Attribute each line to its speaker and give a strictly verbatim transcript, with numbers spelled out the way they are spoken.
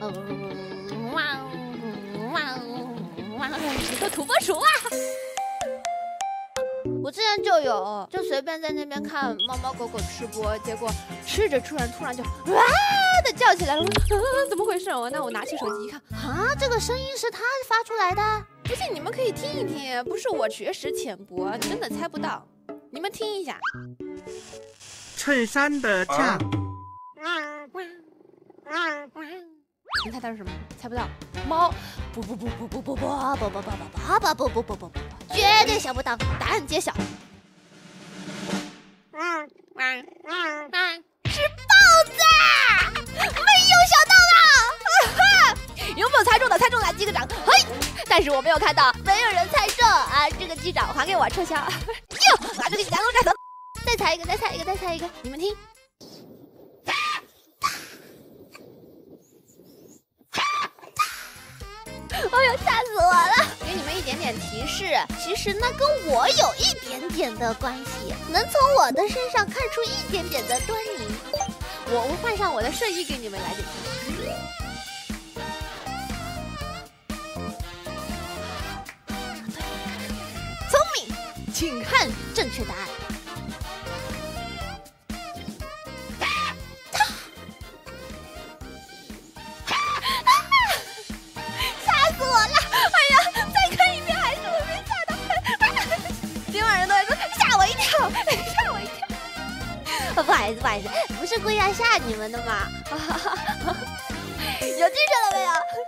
Speaker 1: 嗯，哇哇哇！一个土拨鼠啊！我之前就有，就随便在那边看猫猫狗狗吃播，结果吃着吃着突然就哇的叫起来了，我说、啊、怎么回事？我那我拿起手机一看，啊，这个声音是他发出来的。不信你们可以听一听，不是我学识浅薄，真的猜不到。你们听一下，
Speaker 2: 衬衫的酱。
Speaker 1: 你猜它是什么？猜不到。猫，不不不不不不不不不不不不不不不不不不，绝对想不到。答案揭晓。嗯嗯嗯嗯，是豹子！没有想到吧？有没有猜中的？猜中了，击个掌。嘿，但是我没有看到，没有人猜中啊！这个击掌还给我撤销。哟，拿这个牙膏盖头。再猜一个，再猜一个，再猜一个，你们听。哎呦，吓死我了！给你们一点点提示，其实呢跟我有一点点的关系，能从我的身上看出一点点的端倪。我我换上我的睡衣给你们来点提示。聪明，请看正确答案。不好意思，不好意思，不是故意要吓你们的嘛。有精神了没有？